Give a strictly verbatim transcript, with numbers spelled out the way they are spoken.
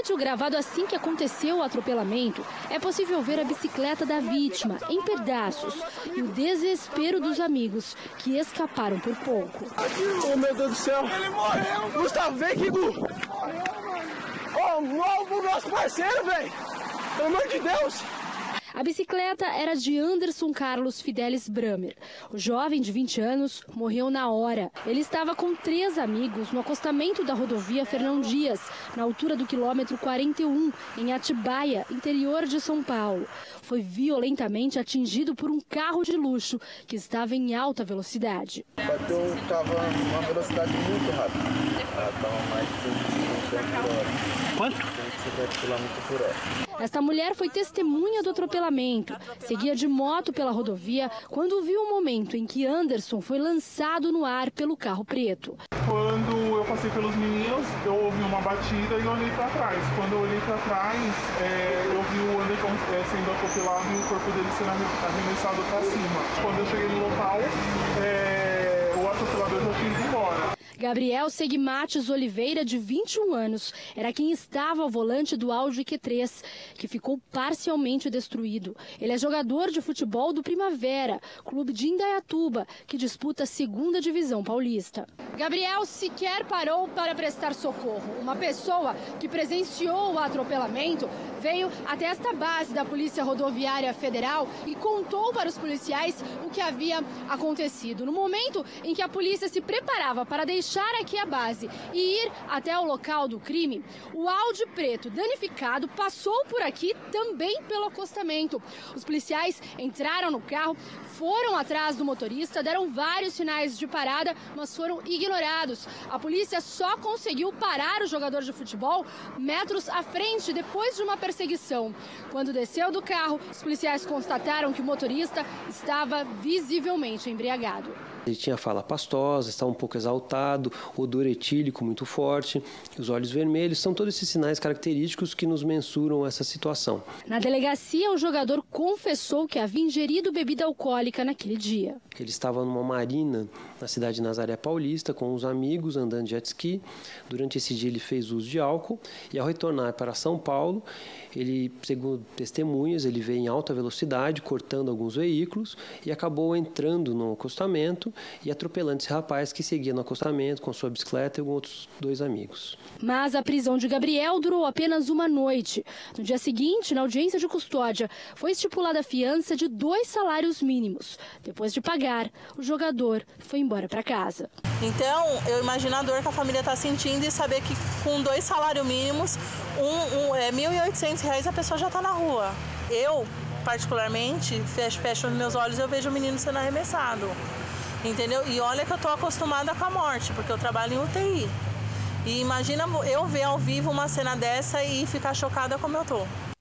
vídeo gravado assim que aconteceu o atropelamento, é possível ver a bicicleta da vítima em pedaços e o desespero dos amigos que escaparam por pouco. Oh, meu Deus do céu! Ele morreu! Gustavo, vem aqui, Gu! Oh, o nosso parceiro, velho! Pelo amor de Deus! A bicicleta era de Anderson Carlos Fidelis Bramer. O jovem de vinte anos morreu na hora. Ele estava com três amigos no acostamento da rodovia Fernão Dias, na altura do quilômetro quarenta e um, em Atibaia, interior de São Paulo. Foi violentamente atingido por um carro de luxo que estava em alta velocidade. Bateu, estava uma velocidade muito rápida. Estava mais de cento e cinquenta por hora. Quanto? cento e cinquenta quilômetros por hora. Esta mulher foi testemunha do atropelamento. Seguia de moto pela rodovia quando viu o momento em que Anderson foi lançado no ar pelo carro preto. Quando eu passei pelos meninos, eu ouvi uma batida e olhei para trás. Quando eu olhei para trás, é, eu vi o Anderson é, sendo atropelado e o corpo dele sendo arremessado para cima. Quando eu cheguei no local, é, o atropelador já tinha ido embora. Gabriel Segmates Oliveira, de vinte e um anos, era quem estava ao volante do Audi Q três, que ficou parcialmente destruído. Ele é jogador de futebol do Primavera, clube de Indaiatuba, que disputa a segunda divisão paulista. Gabriel sequer parou para prestar socorro. Uma pessoa que presenciou o atropelamento veio até esta base da Polícia Rodoviária Federal e contou para os policiais o que havia acontecido. No momento em que a polícia se preparava para deixar aqui a base e ir até o local do crime, o Audi preto danificado passou por aqui também pelo acostamento. Os policiais entraram no carro, foram atrás do motorista, deram vários sinais de parada, mas foram ignorados. A polícia só conseguiu parar o jogador de futebol metros à frente depois de uma perseguição. Quando desceu do carro, os policiais constataram que o motorista estava visivelmente embriagado. Ele tinha fala pastosa, estava um pouco exaltado, odor etílico muito forte, os olhos vermelhos, são todos esses sinais característicos que nos mensuram essa situação. Na delegacia, o jogador confessou que havia ingerido bebida alcoólica naquele dia. Ele estava numa marina na cidade de Nazaré Paulista com os amigos andando de jet ski. Durante esse dia ele fez uso de álcool e ao retornar para São Paulo, ele, segundo testemunhas, ele veio em alta velocidade, cortando alguns veículos e acabou entrando no acostamento e atropelando esse rapaz que seguia no acostamento com sua bicicleta e com outros dois amigos. Mas a prisão de Gabriel durou apenas uma noite. No dia seguinte, na audiência de custódia, foi estipulada a fiança de dois salários mínimos. Depois de pagar, o jogador foi embora para casa. Então, eu imagino a dor que a família está sentindo e saber que com dois salários mínimos, um, um, é mil e oitocentos reais, a pessoa já está na rua. Eu, particularmente, fecho, fecho os meus olhos e eu vejo o menino sendo arremessado. Entendeu? E olha que eu estou acostumada com a morte, porque eu trabalho em U T I. E imagina eu ver ao vivo uma cena dessa e ficar chocada como eu tô.